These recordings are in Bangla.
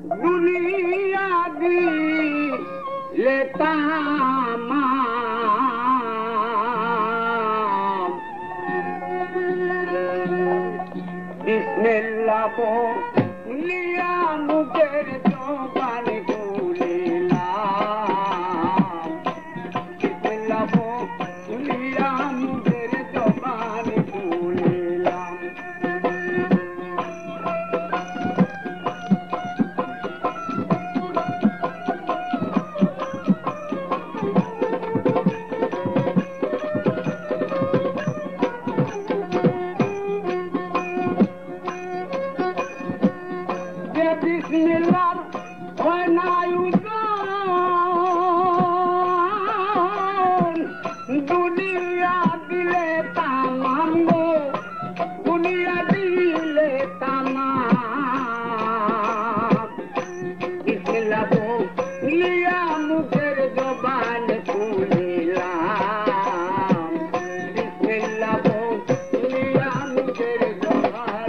दुनिया दी लेता बिस्मिल्लाह बोलिया मुझे ज़बान खुलेला बिस्मिल्लाह बोलिया मुझे ज़बान खुलेला Bismillah, when I was gone, dunia dile tamambo, dunia dile tamam. Bismillah, liya mujher ज़बान खुलेला. Bismillah, liya mujher ज़बान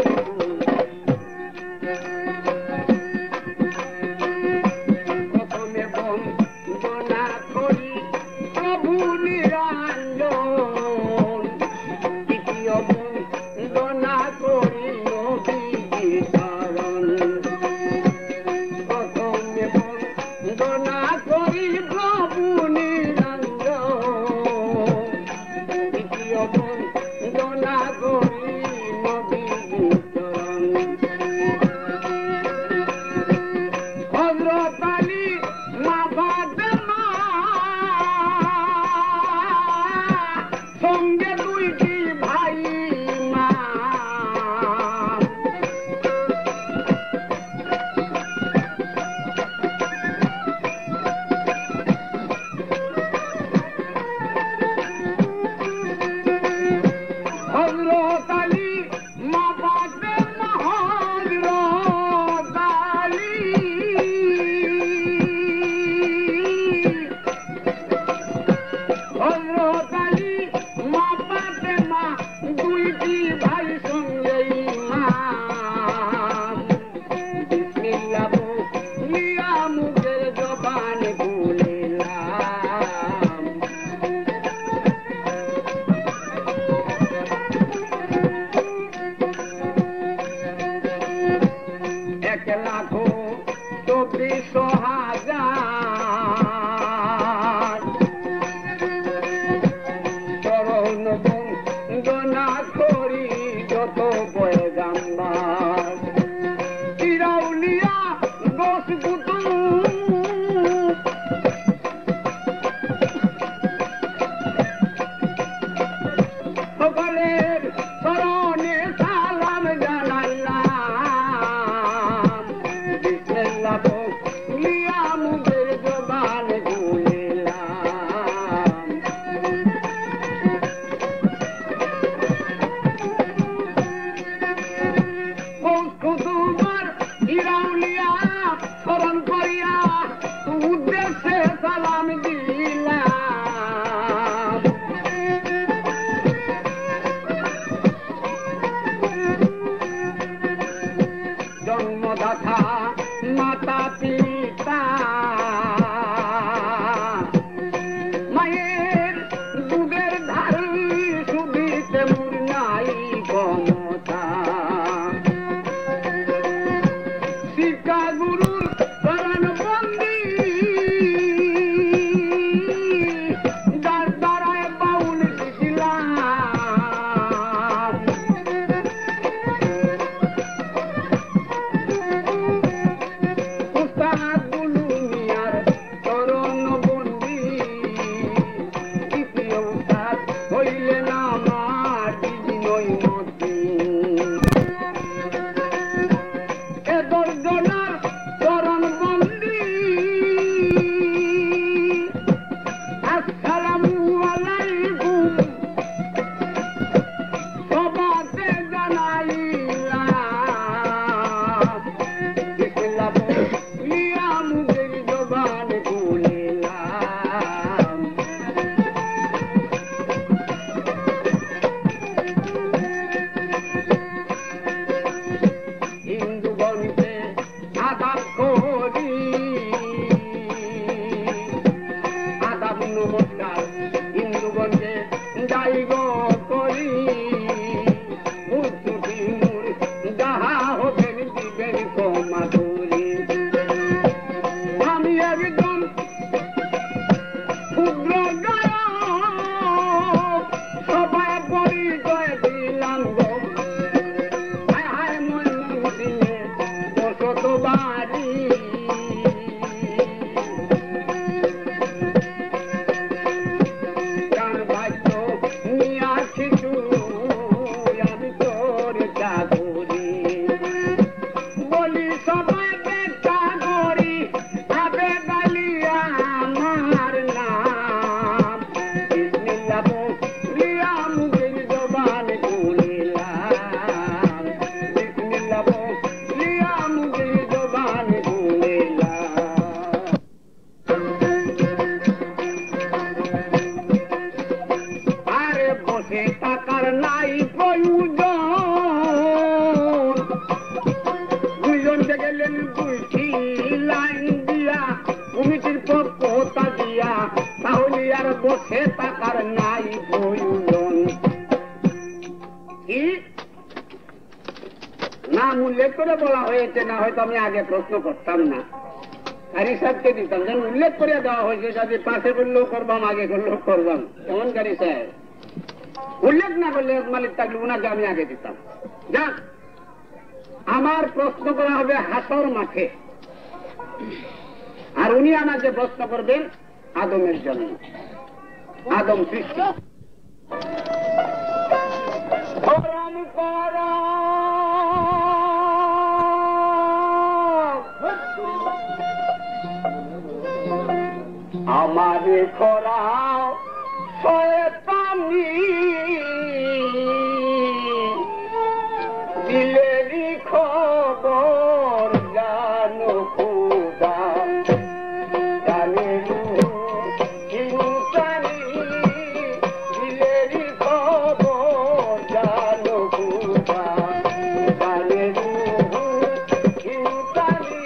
নাই প্রয়োজন কি নাম উল্লেখ করে বলা হয়েছে না হয়তো আমি আগে প্রশ্ন করতাম না কারি সাহেবকে দিতাম যেন উল্লেখ করে দেওয়া হয়েছে যদি পাশে করলেও করবাম আগে করলেও করবাম কেমন কারি সাহেব উল্লেখ না করলে মালিক থাকলে উনাকে আমি আগে দিতাম যাক আমার প্রশ্ন করা হবে হাসর মাঠে আর উনি আমাকে প্রশ্ন করবেন আদমের জন্য আদম সৃষ্টি ধরম কর আমারে করাও শয়তানি দিলেরই খবর জানো খুদা জানে হিংসানি দিলেরই খবর জানো খুদা জানে হিংসানি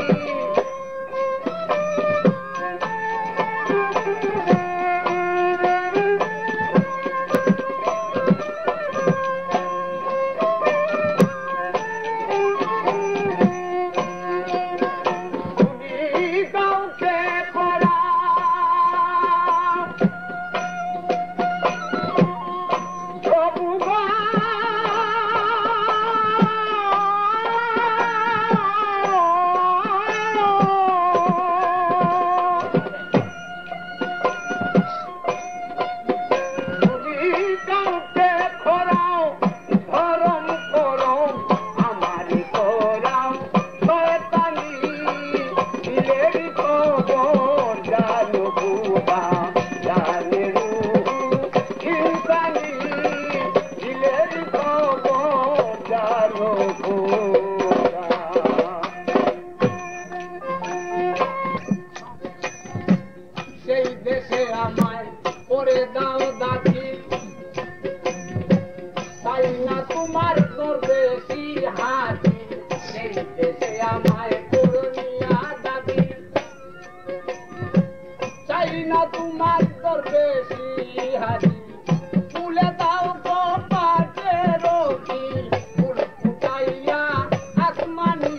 সেই দেশে আমায় করে দাও দাদি তাই না তোমার দরবেশি হাজি সেই দেশে আমায় করুনিয়া দাদি চাই না তোমার দরবেশি হাজি তুলে দাও গো পাটে রোগী ফুল ফুটাইয়া আসমানি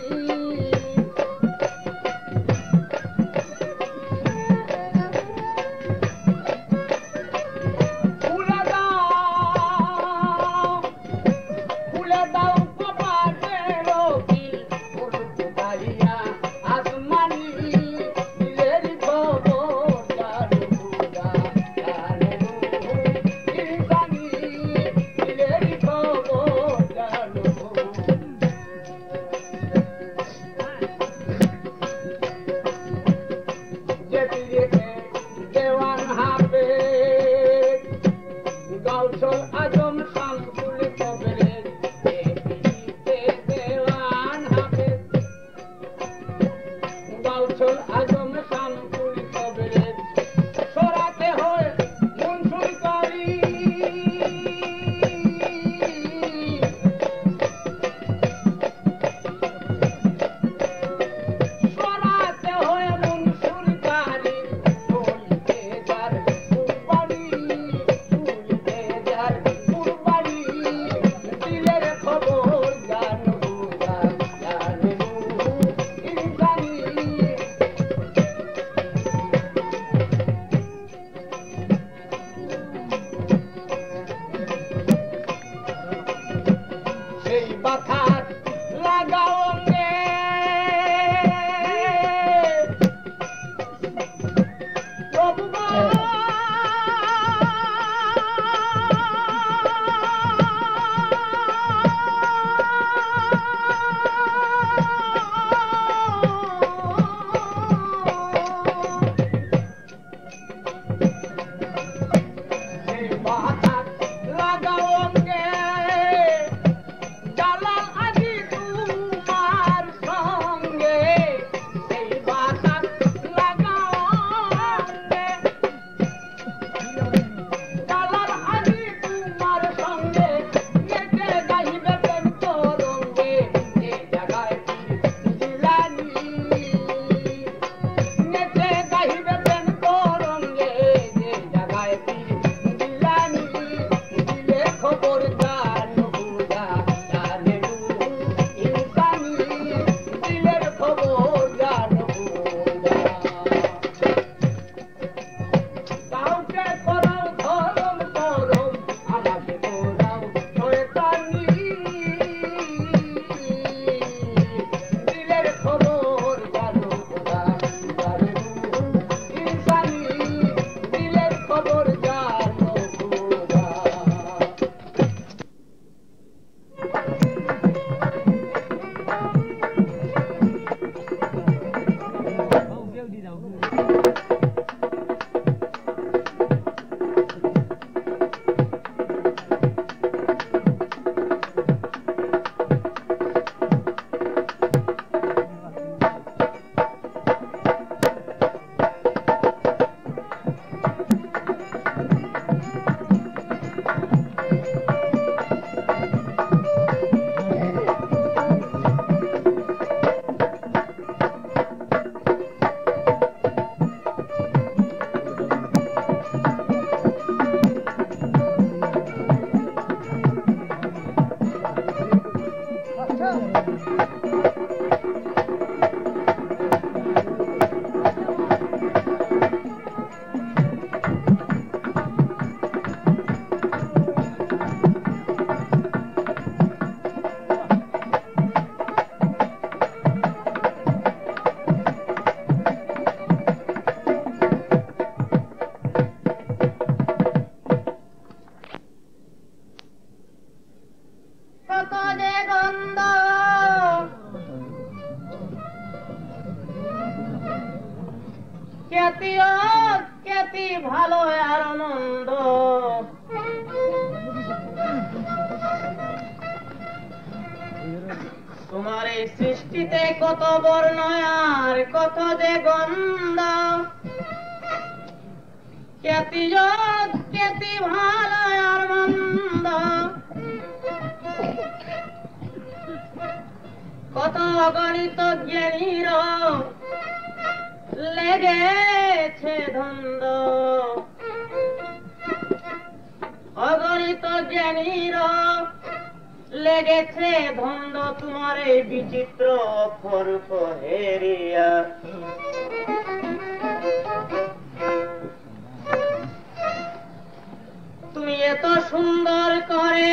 ভালো আর মন্দ তোমার এই সৃষ্টিতে কত বর্ণ আর কত যে গন্ধ, খ্যাতি যোগ খ্যাতি ভালো আর মন্দ, কত অগণিত জ্ঞানীর লেগেছে ধন্দ, অগণিত জ্ঞানীর লেগেছে ধন্দ তোমার এই বিচিত্র অপরূপ হেরিয়া। তুমি এত সুন্দর করে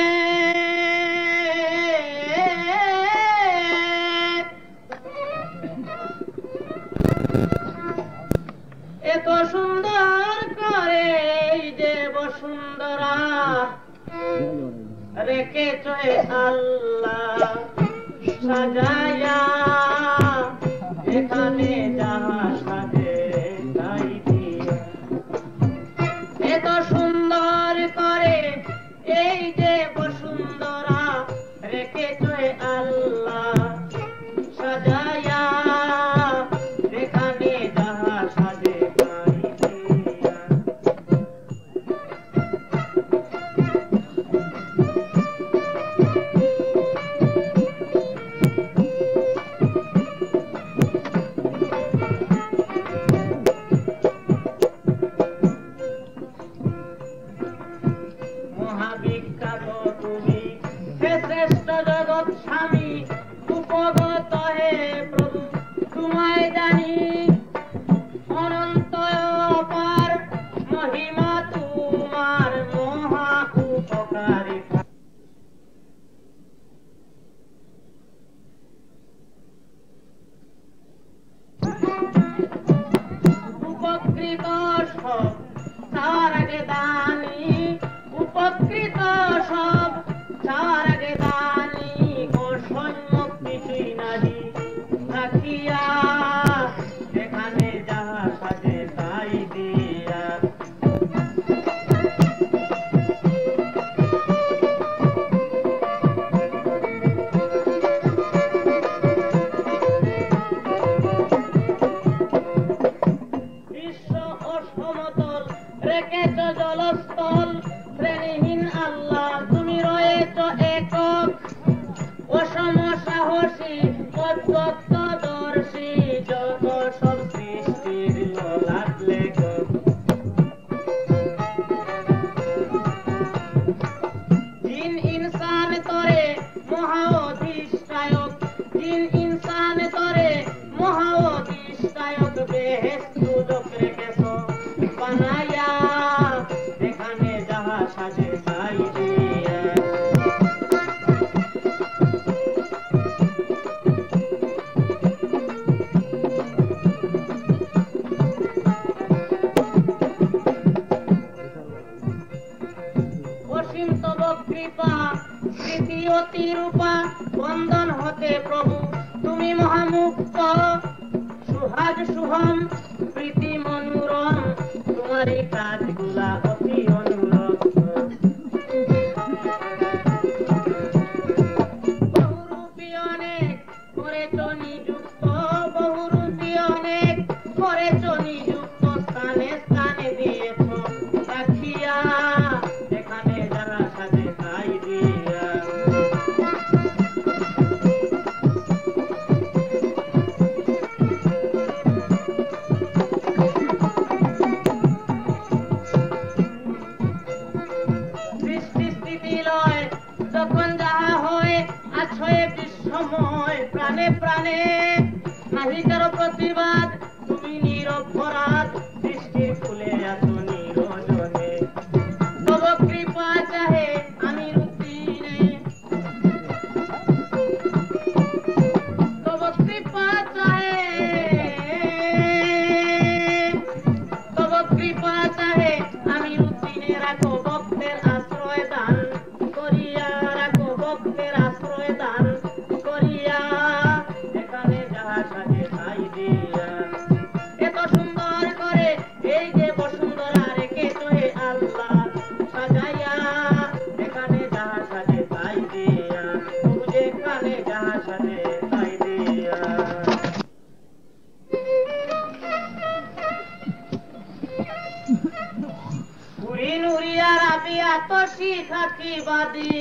এত সুন্দর করে যে বসুন্ধরা রেখেছ আল্লাহ সাজায়া, এখানে যাহা সাজে তাই দিয়া। এত সুন্দর করে এই যে বসুন্ধরা রেখেছ আল্লাহ সাজায়া, এখানে যাহা সাজে তাই দিয়া। মহাবিখ্যাত তুমি হে শ্রেষ্ঠ জগৎ স্বামী, উপগত হে প্রভু তোমায় জানি, অনন্ত অপার মহিমা তোমার মহা উপকারিতা। উপকৃত সব তার আগে দানি, উপকৃত সব তার আগে দানি, অসম্যক কিছুই নাহি রাখিয়া, এখানে যাহা সাজে তাই দিয়া। বিশ্ব অসমতল রেখেছ জলস্থল, শ্রেণীহীন আল্লাহ তুমি রয়েছ একক, অসম সাহসী তত্ত্বদর্শী, যত সব সৃষ্টির ললাট লেখক। জিন ইনসান তরে মহা অধিষ্ঠায়ক, জিন ইনসান তরে মহা অধিষ্ঠায়ক, বেহেশত দুজক রেখেছ বানায়া, এখানে যাহা সাজে তাই দিয়া। অসীম তব কৃপা স্মৃতি অতিরূপা, বন্ধন হতে প্রভু তুমি মহামুক্ত, সোহাগ শুভম প্রীতি মনোরম তোমারই কাজগুলা অতি অনুরম বহুরূপী অনেক করেছ নিযুক্ত বহুরূপী অনেক করেছ নিযুক্ত স্থানে স্থানে দিয়েছ রাখিয়া এখানে যারা সাজে তাই দিয়া সৃষ্টি স্থিতি লয় যখন যাহা হয় আছয়ে বিশ্বময় প্রাণে প্রাণে নাহি কারো প্রতিবাদ তুমি নিরপরাধ সৃষ্টির ফুলে আছো নিরজনে তব কৃপা চাহে আমিরুদ্দিনে তব কৃপা চাহে তব কৃপা চাহে আমিরুদ্দিনে রাখো ভক্তের আশ্রয় দান করিয়া রাখো ভক্তের আশ্রয় দান করিয়া এখানে যাহা সাজে তাই দিয়া এত সুন্দর করে এই যে বসুন্ধরা রেখেছ হে আল্লাহ সাজাইয়া এখানে যাহা সাজে তাই দিয়া প্রভু যেখানে যাহা সাজে তাই দিয়া নুরি নুরিয়া রাবিয়া তসি থাকি বাদি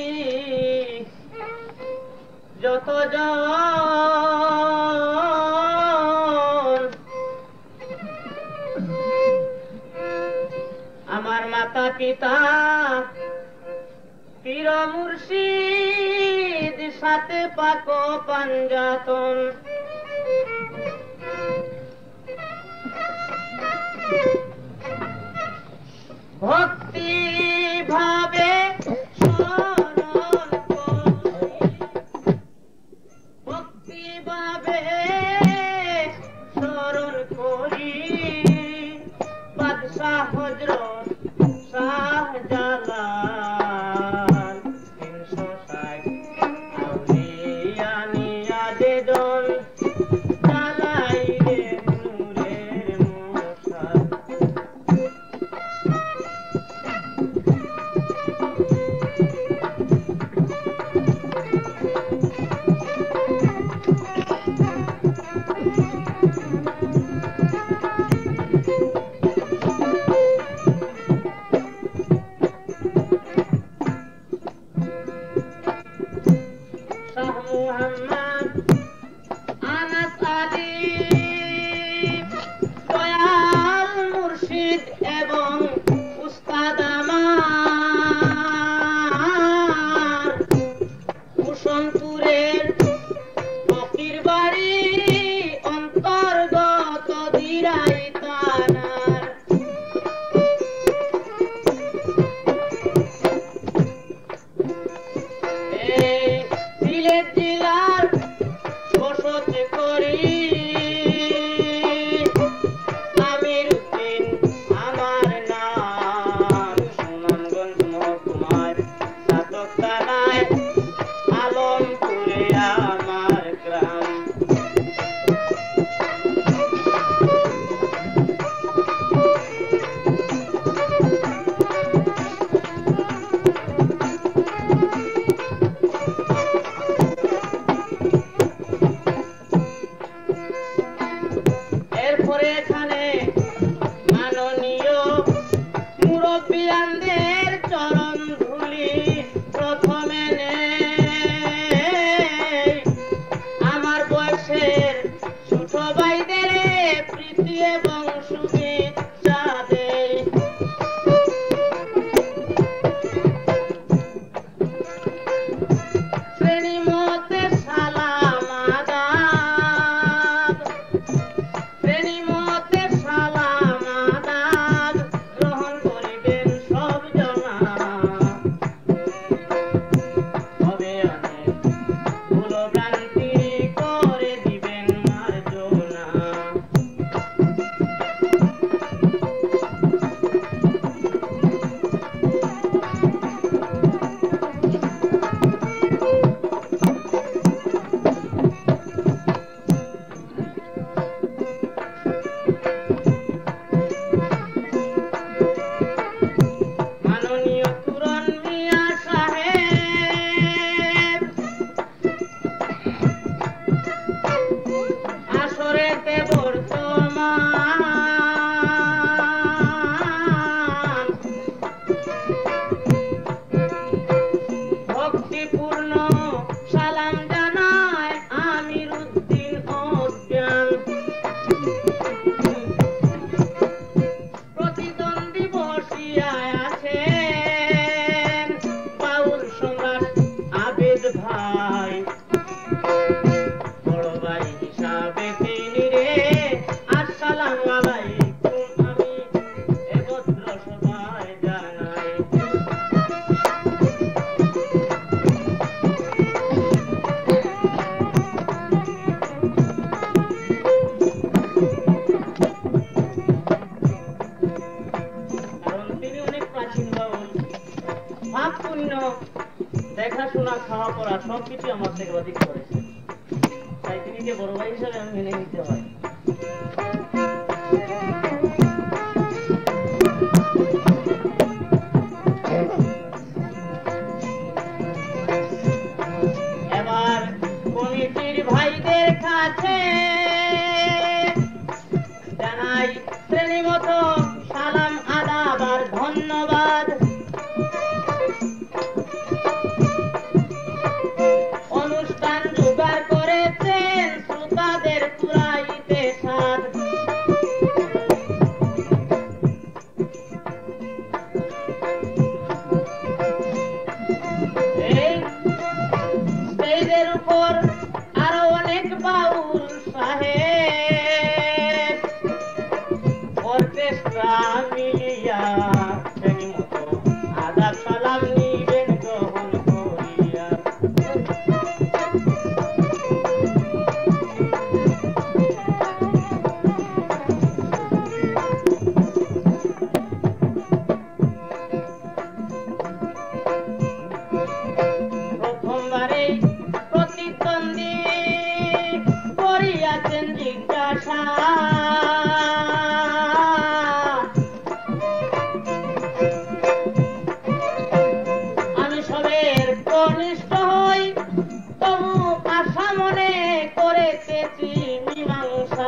যত আমার মাতা পিতা পীর মুর্শিদ সাথে পাক পাঞ্জাতন ভক্তি ভাবে শরণ করি ভক্তি ভাবে শরণ করি বাদশাহ হযরত শাহজালাল 360 আউলিয়া নিয়াজে জন জ্বালাই রে নূরের মশাল শাহ মুহাম্মদ আনাস আলী দয়াল মুর্শিদ এবং উস্তাদ আমার কুশনপুরের ফকির বাড়ি অন্তর্গত দিরাই থানার এই সিলেট জেলার বসতি করি আমিরুদ্দিন আমার নাম সুনামগঞ্জ মহকুমার সাতক থানায় আলমপুরে আমার গ্রাম এরপরে এখানে মাননীয় মুরব্বিয়ানদের চরণ ধুলি প্রথমে নেই আমার বয়সের ছোট ভাইদের প্রীতি এবং শুভেচ্ছা দেই শ্রেণী মতে সালাম আদাব শ্রেণী মতে সালাম আদাব গ্রহণ করিবেন সব জনা হবে অনেক ভুল ভ্রান্তি করে দিবেন মার্জনা দেখাশোনা, খাওয়া পড়া সবকিছু আমার থেকে অধিক করেছে, তাই তিনি যে বড় ভাই হিসাবে আমি মেনে নিতে হয়। এবার কমিটির ভাইদের কাছে জানাই শ্রেণীমতো সালাম, আদাব আর ধন্যবাদ। অনুষ্ঠান জোগাড় করেছেন শ্রোতাদের পুরাইতে সাধ। এই স্টেজের উপর আরো অনেক বাউল সাহেব, অর্কেস্ট্রা মিলিয়া শ্রেণীমতো আদাব সালাম নিবেন গ্রহণ করিয়া। প্রথমবারে প্রতিদ্বন্দ্বী করিয়াছেন জিজ্ঞাসা, আমি সবের কনিষ্ঠ হই, তবু আশা মনে করেছি মীমাংসা।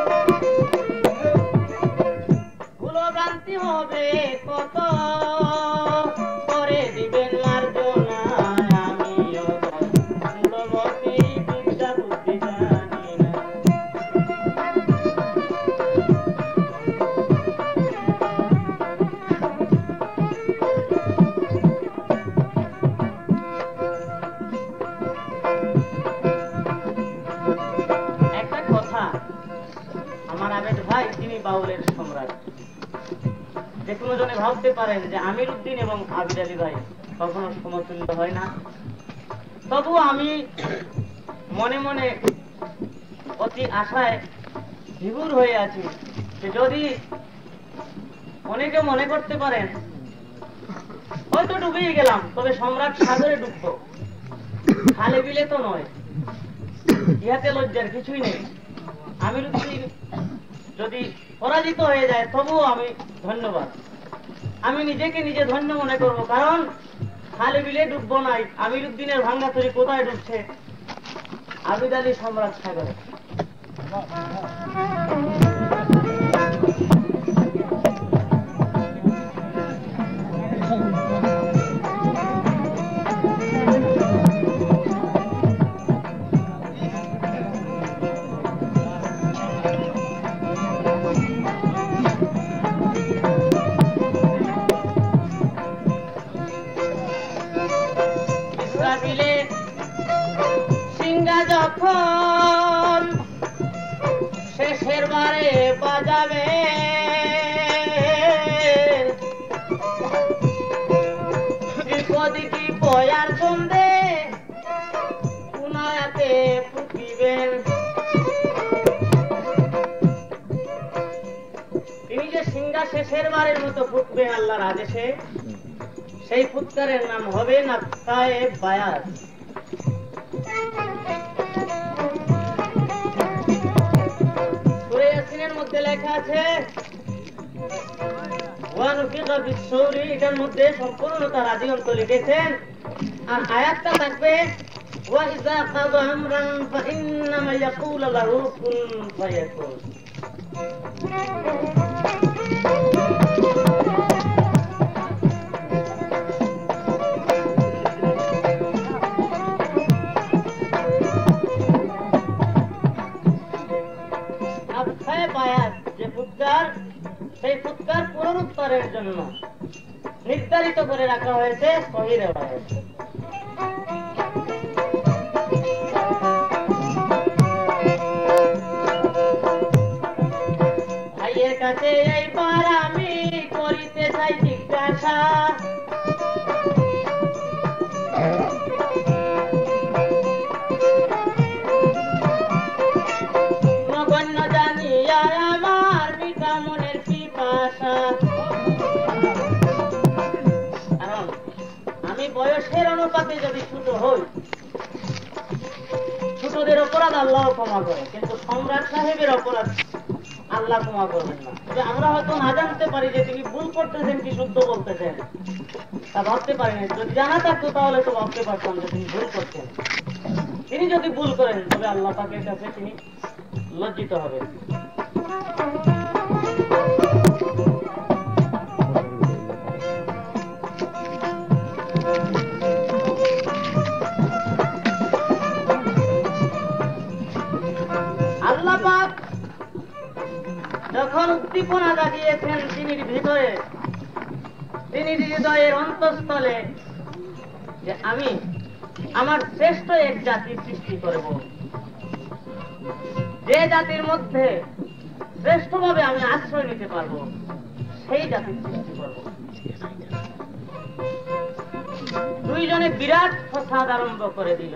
ভুলভ্রান্তি হবে কত, করে দিবেন মার্জনা। আমিও মূলমতি বিদ্যা বুদ্ধি জানি না। একটা কথা, আমার আবেদ ভাই তিনি বাউলের সম্রাট। যে কোনো জনে ভাবতে পারেন যে আমির উদ্দিন এবং আবিদ আলী ভাই কখনো সমতুল্য হয় না, তবু আমি মনে মনে অতি আশায় বিভোর হয়ে আছি যে যদি অনেকে মনে করতে পারেন হয়তো ডুবেই গেলাম, তবে সম্রাট সাগরে ডুববো, খালে বিলে তো নয়, ইহাতে লজ্জার কিছুই নেই। আমির উদ্দিন যদি পরাজিত হয়ে যায় তবুও আমি ধন্যবাদ, আমি নিজেকে নিজে ধন্য মনে করব, কারণ খালে বিলে ডুববো নাই। আমির উদ্দিনের ভাঙ্গা তরি কোথায় ডুবছে? আবিদ আলী সম্রাট সাগরে। ইসরাফিলে সিংহা যখন শেষের বারে বাজাবে, বিপদে কি বয়ার সন্ধে পুনায়াতে ফুটিবেন। তিনি যে সিংহা শেষের বারের মতো ফুটবে আল্লাহর আদেশে, সেই ফুৎকারের নাম হবে নাক্কায়ে বায়াত। সূরা ইয়াসিনের মধ্যে লেখা আছে ওয়া নুফিখা ফিস-সূরি, এটার মধ্যে সম্পূর্ণ তার আদি অন্ত লিখেছেন। আর আয়াতটা থাকবে ওয়া ইযা কাযা আমরান ফাইন্নামা ইয়াকুলু লাহু কুন ফায়াকুন। যে ফুৎকার, সেই ফুৎকার পুনরুত্তরের জন্য নির্ধারিত করে রাখা হয়েছে সহিহ রিওয়ায়াত। ভাইয়ের কাছে এইবার আমি করিতে চাই জিজ্ঞাসা, নগণ্য জানিয়া আমার মিঠা মনের পিপাসা। কারণ আমি বয়সের অনুপাতে যদি আল্লাহ ক্ষমা করে, কিন্তু সম্রাট সাহেবের অপরাধ আল্লাহ ক্ষমা করবেন না। তবে আমরা হয়তো না জানতে পারি যে তিনি ভুল করতেছেন কি শুদ্ধ বলতেছেন, তা ভাবতে পারি না। যদি জানা থাকতো তাহলে তো ভাবতে পারতাম যে তিনি ভুল করছেন। তিনি যদি ভুল করেন তবে আল্লাহ পাকের কাছে তিনি লজ্জিত হবেন। আল্লাহ পাক যখন উদ্দীপনা জাগিয়েছেন তিনি ভিতরে, তিনি হৃদয়ের অন্তঃস্থলে, যে আমি আমার শ্রেষ্ঠ এক জাতি সৃষ্টি করব, যে জাতির মধ্যে শ্রেষ্ঠভাবে আমি আশ্রয় নিতে পারবো, সেই জাতির সৃষ্টি করব। দুইজনে বিরাট ফসাদ আরম্ভ করে দিল,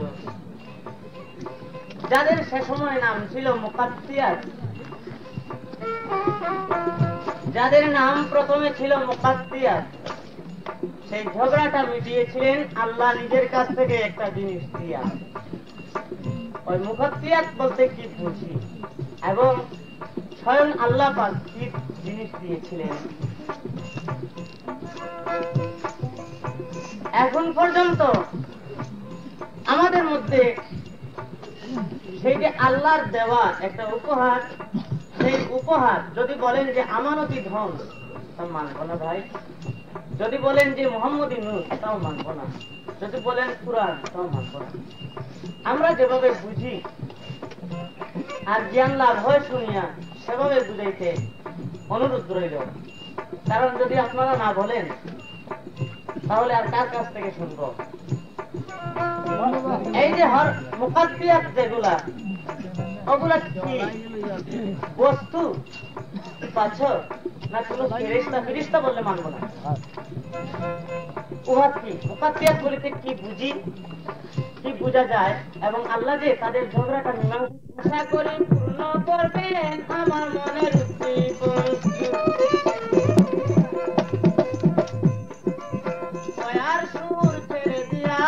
যাদের সে সময় নাম ছিল মুকাত্তিয়াত, যাদের নাম প্রথমে ছিল মুকাত্তিয়াত। সেই ঝগড়াটা মিটিয়েছিলেন আল্লাহ নিজের কাছ থেকে একটা জিনিস দিয়া। ওই মুকাত্তিয়াত বলতে কি বুঝি এবং স্বয়ং আল্লাহ পাক কি জিনিস দিয়েছিলেন। এখন পর্যন্ত আমাদের মধ্যে সেই যে আল্লাহর দেওয়া একটা উপহার, সেই উপহার যদি বলেন যে আমানতি ধন, তা মানব না ভাই। যদি বলেন যে মুহাম্মদী নূর, তাও মানব না। যদি বলেন কুরআন, তাও মানব না। আমরা যেভাবে বুঝি আর জ্ঞান লাভ হয় শুনিয়া সেভাবে বুঝাইতে অনুরোধ রইল। কারণ যদি আপনারা না বলেন তাহলে আর কার কাছ থেকে শুনব? এই যে মুকাদ্দিয়াত যেগুলা, ওগুলা কি বস্তু পাথর না কোন ফেরেশতা? ফেরেশতা বললে মানব না। উহা কি মুকাদ্দিয়াত বলিতে কি বুঝি, কি বোঝা যায়, এবং আল্লাহ যে তাদের ঝগড়াটা মীমাংসা করে পূর্ণ করবেন আমার মনের উদ্দীপন। আর সুর ছেড়ে দিয়া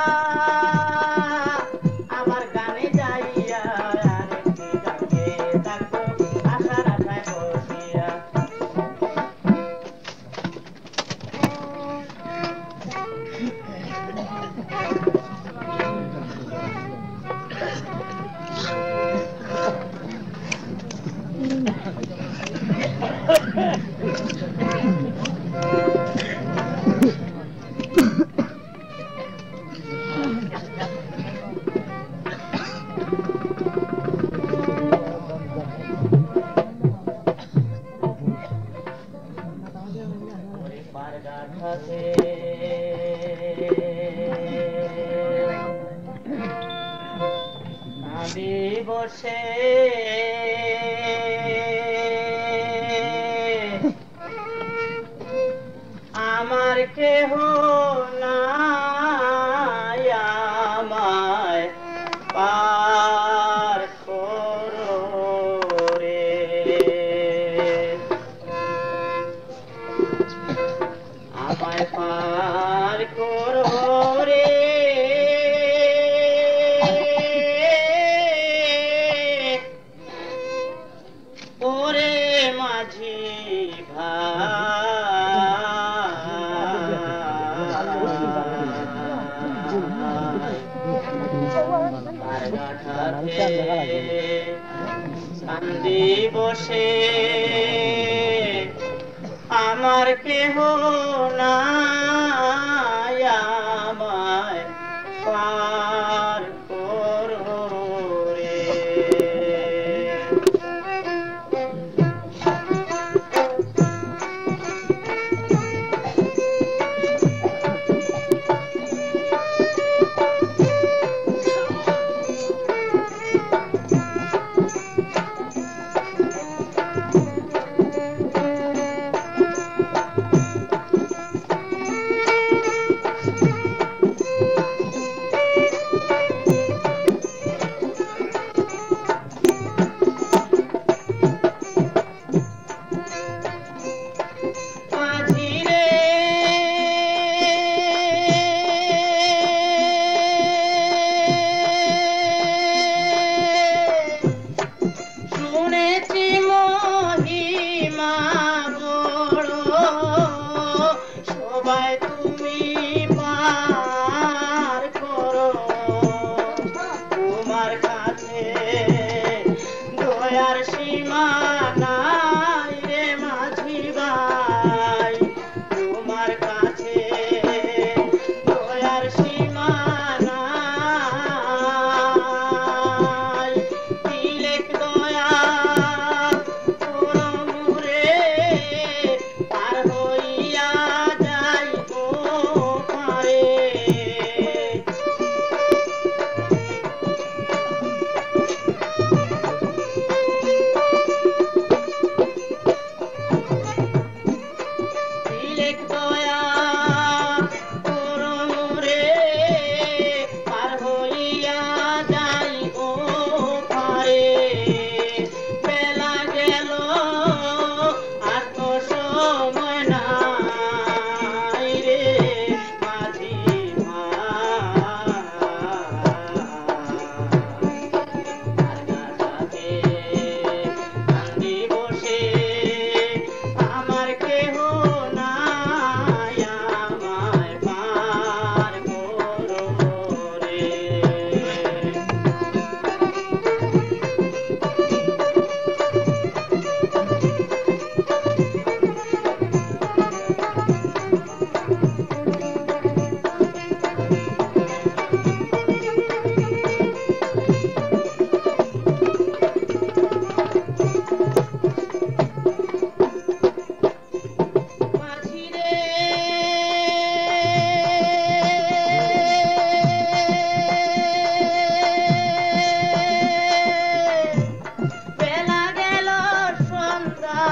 আমার গানে যাইয়া আরেকটি গানে থাকবো আশার আশায় বসিয়া। বসে আমার কেহ নাই, আমায় পার করো রে, আমায় পার করো রে। ওরে মাঝি কান্দি বসে আমার কেহ নাই, আমায় পার করো রে।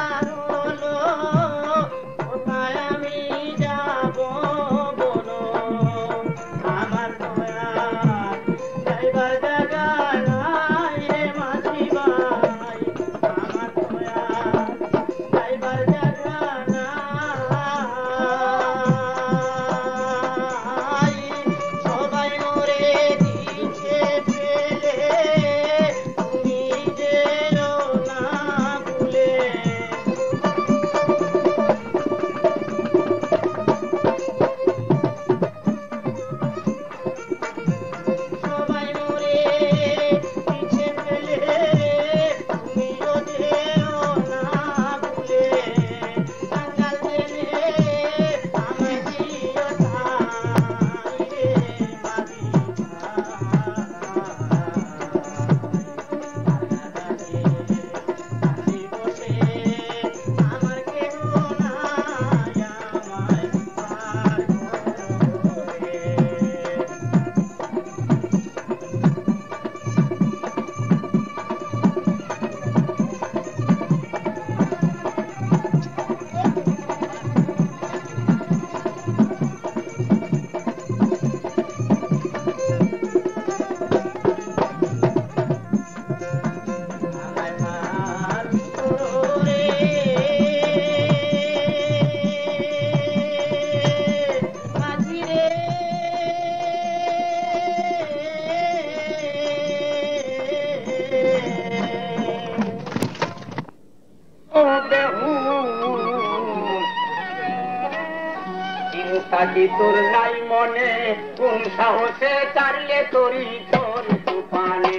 থাকি তোর নাই মনে কোন সাহসে চারলে তোরি তোর তুফানে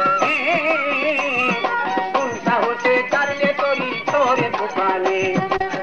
কোন সাহসে চারলে তোরি তোরে তুফানে